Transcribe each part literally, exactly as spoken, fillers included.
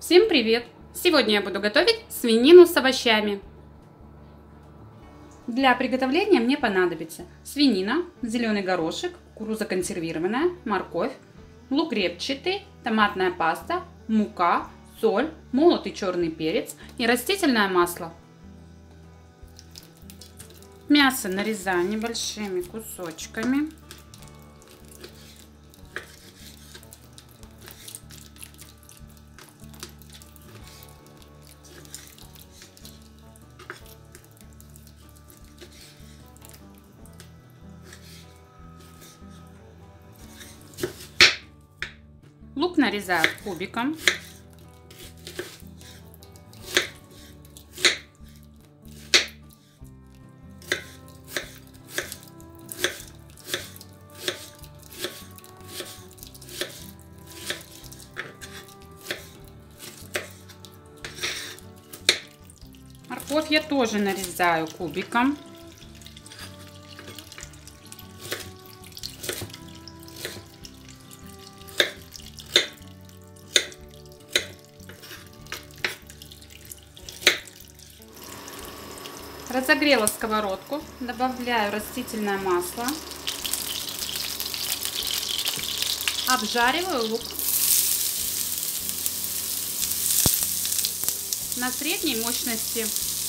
Всем привет! Сегодня я буду готовить свинину с овощами. Для приготовления мне понадобится свинина, зеленый горошек, кукуруза консервированная, морковь, лук репчатый, томатная паста, мука, соль, молотый черный перец и растительное масло. Мясо нарезаю небольшими кусочками. Лук нарезаю кубиком. Морковь я тоже нарезаю кубиком. Разогрела сковородку, добавляю растительное масло, обжариваю лук. На средней мощности.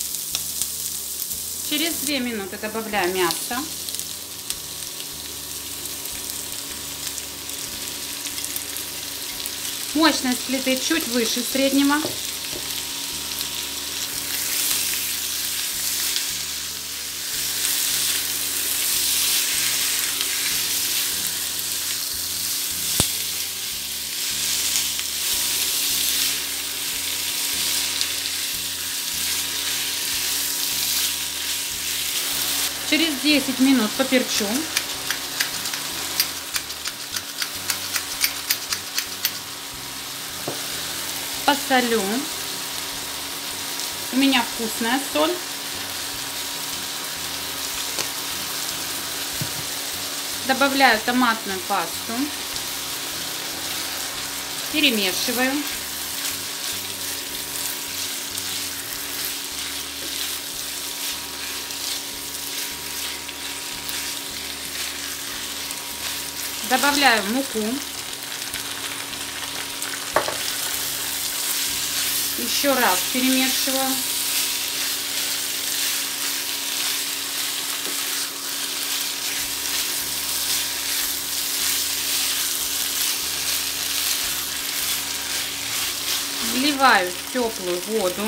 Через две минуты добавляю мясо. Мощность плиты чуть выше среднего. Через десять минут поперчу. Посолю. У меня вкусная соль. Добавляю томатную пасту. Перемешиваю. Добавляю муку. Еще раз перемешиваю. Вливаю теплую воду.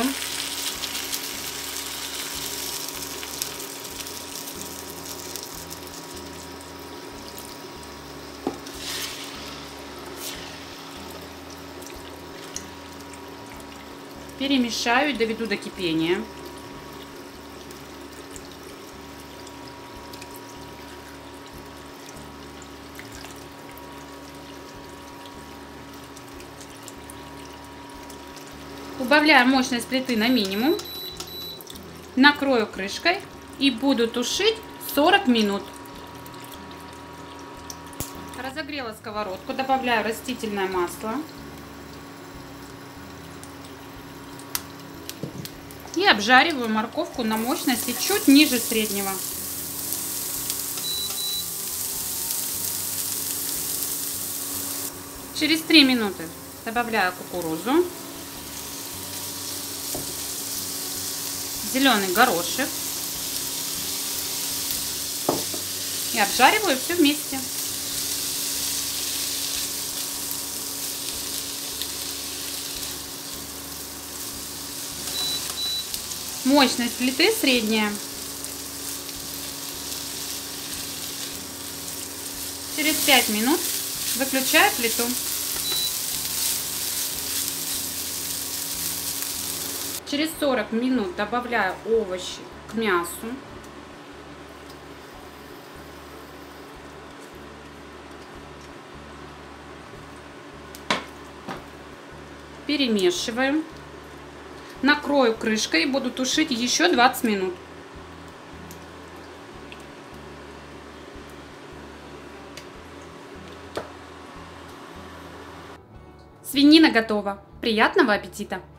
Перемешаю и доведу до кипения. Убавляю мощность плиты на минимум. Накрою крышкой и буду тушить сорок минут. Разогрела сковородку, добавляю растительное масло. И обжариваю морковку на мощности чуть ниже среднего. Через три минуты добавляю кукурузу, зеленый горошек и обжариваю все вместе. Мощность плиты средняя. Через пять минут выключаю плиту. Через сорок минут добавляю овощи к мясу. Перемешиваю. Накрою крышкой и буду тушить еще двадцать минут. Свинина готова. Приятного аппетита!